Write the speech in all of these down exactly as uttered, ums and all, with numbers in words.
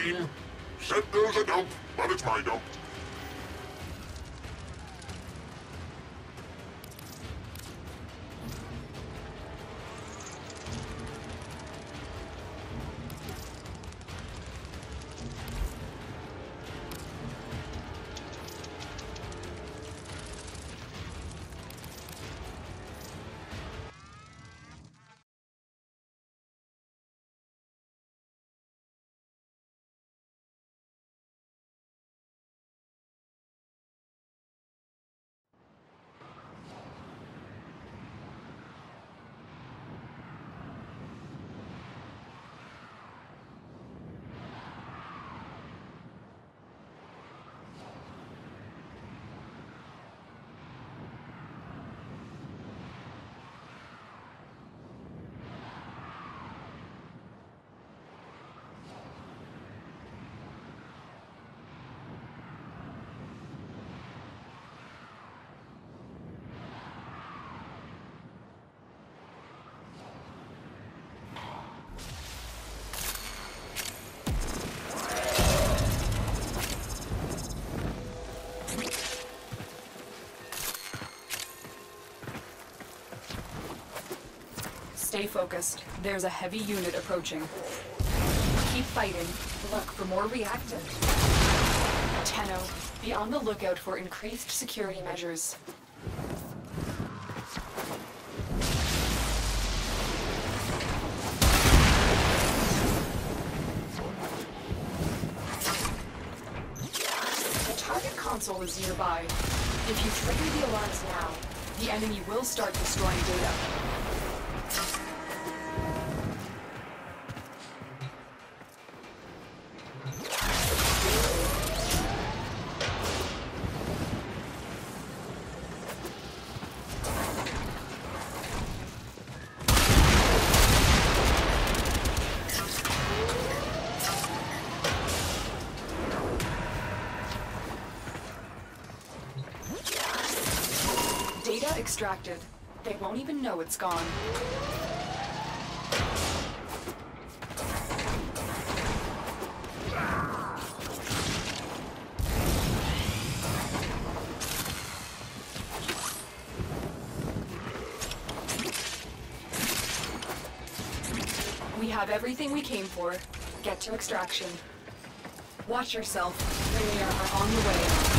team. Said there's a dump, but it's my dump. Stay focused. There's a heavy unit approaching. Keep fighting. Look for more reactant. Tenno, be on the lookout for increased security measures. The target console is nearby. If you trigger the alarms now, the enemy will start destroying data. Data extracted. They won't even know it's gone. We have everything we came for. Get to extraction. Watch yourself. They are on the way.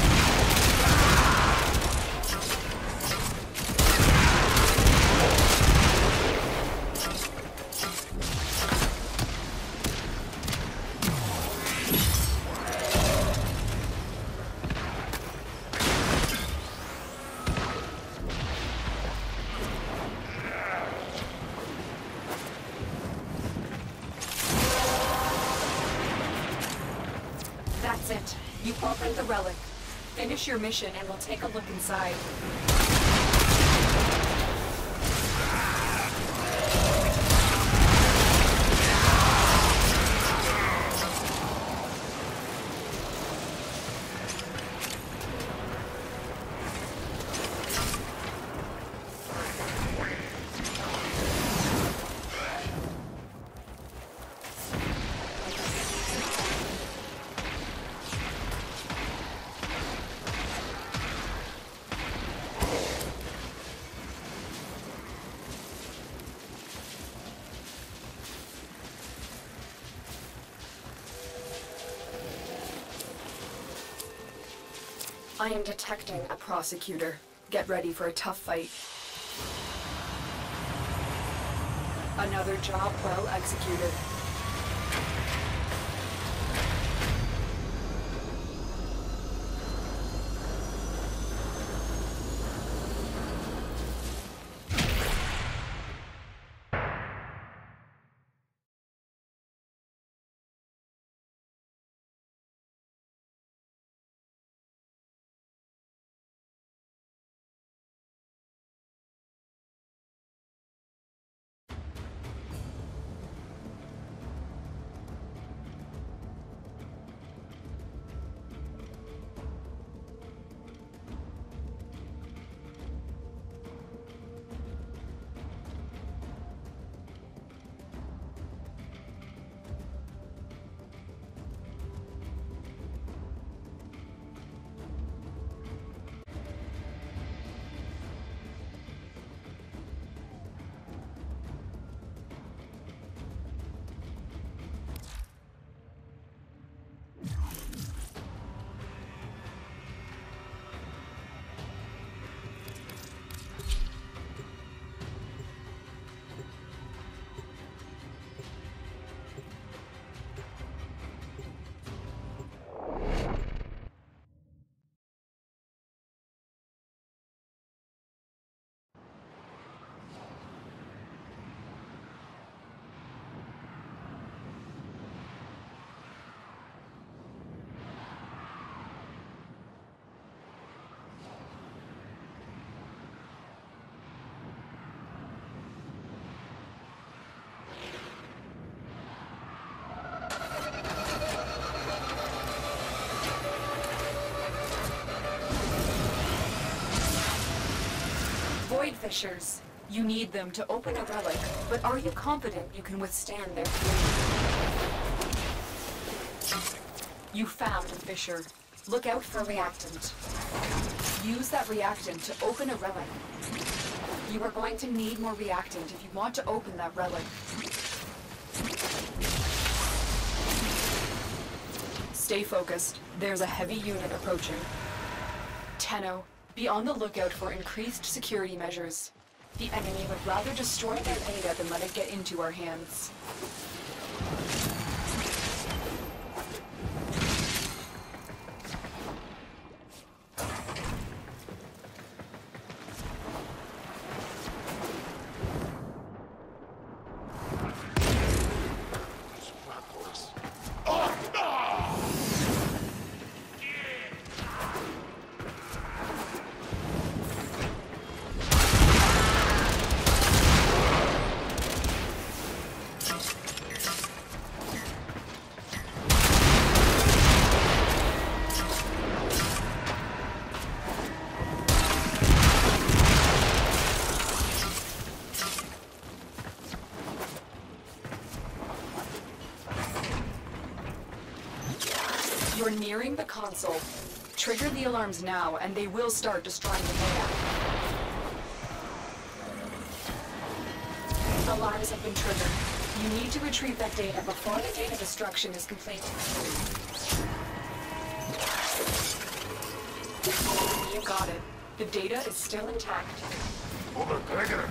That's it. You opened the relic. Finish your mission and we'll take a look inside. I am detecting a prosecutor. Get ready for a tough fight. Another job well executed. fissures. You need them to open a relic, but are you confident you can withstand their fury? You found a fissure. Look out for a reactant. Use that reactant to open a relic. You are going to need more reactant if you want to open that relic. Stay focused. There's a heavy unit approaching. Tenno, be on the lookout for increased security measures. The enemy would rather destroy their data than let it get into our hands. You're nearing the console. Trigger the alarms now, and they will start destroying the data. Alarms have been triggered. You need to retrieve that data before the data destruction is complete. You got it. The data is still intact. Overtrigger.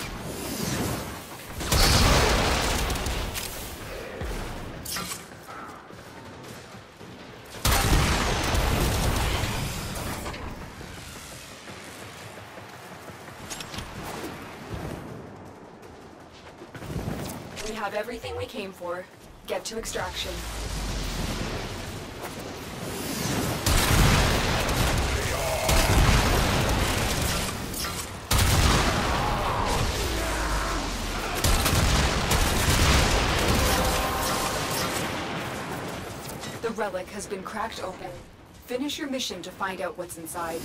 We have everything we came for. Get to extraction. The relic has been cracked open. Finish your mission to find out what's inside.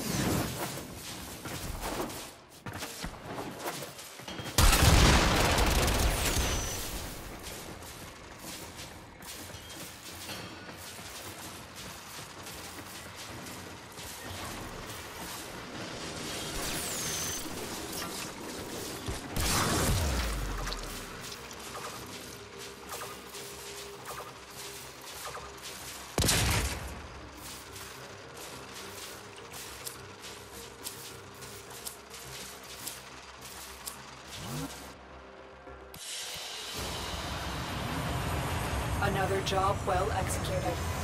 Another job well executed.